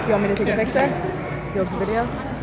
Do you want me to take a picture? You want a video?